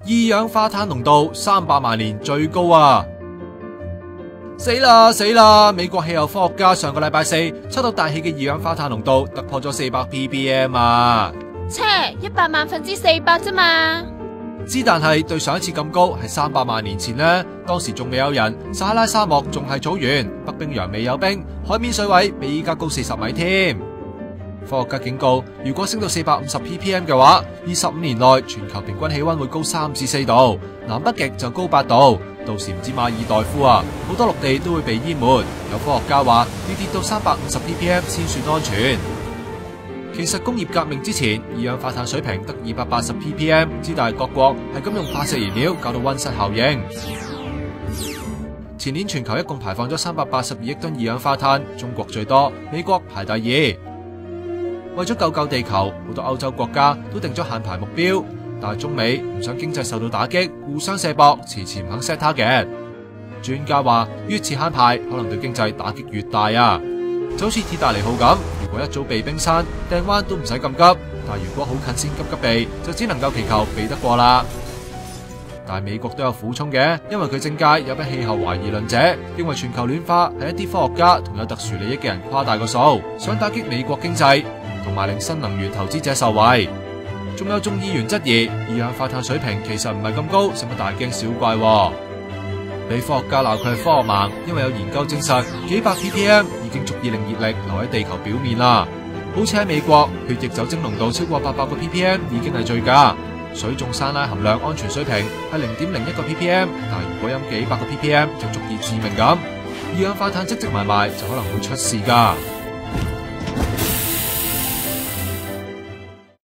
氧化碳濃度300萬年最高啊！死啦死啦！美國氣候科學家上個禮拜四測到大氣嘅二氧化碳濃度突破咗400 ppm 啊！ 切，100萬分之400啫嘛！ 之但係對上一次咁高係300萬年前呢，當時仲未有人，撒哈拉沙漠仲係草原，北冰洋未有冰，海面水位比依家高40米添。科學家警告，如果升到450 ppm 嘅話，25年內全球平均氣溫會高3至4度，南北極就高8度。到時唔止馬爾代夫啊，好多陸地都會被淹沒。有科學家話要跌到350 ppm 先算安全。其實工業革命之前，二氧化碳水平得280 ppm， 之但係各國係咁用化石燃料，搞到溫室效應。前年全球一共排放咗382億噸二氧化碳，中國最多，美國排第2。為咗救地球，好多歐洲國家都定咗限排目標，但係中美唔想經濟受到打擊，互相卸膊，遲遲唔肯 set target。專家話，越遲限排，可能對經濟打擊越大啊！就好似鐵達尼號咁，如果一早避冰山，掟彎都唔使咁急，但係如果好近先急避，就只能夠祈求避得過啦。但係美國都有苦衷嘅，因為佢政界有班氣候懷疑論者，認為全球暖化係一啲科學家同有特殊利益嘅人誇大個數，想打擊美國經濟，同埋令新能源投資者受惠。仲有眾議員質疑二氧化碳水平其實唔係咁高，使乜大驚小怪喎？俾科學家鬧佢係科學盲，因為有研究證實幾百 ppm 已經足以令熱力留喺地球表面啦。好似喺美國，血液酒精濃度超過800個 ppm 已經係醉駕，水中山梛含量安全水平係0.01個 ppm， 但係如果飲幾百個 ppm 就足以致命咁。二氧化碳積積埋埋就可能會出事㗎。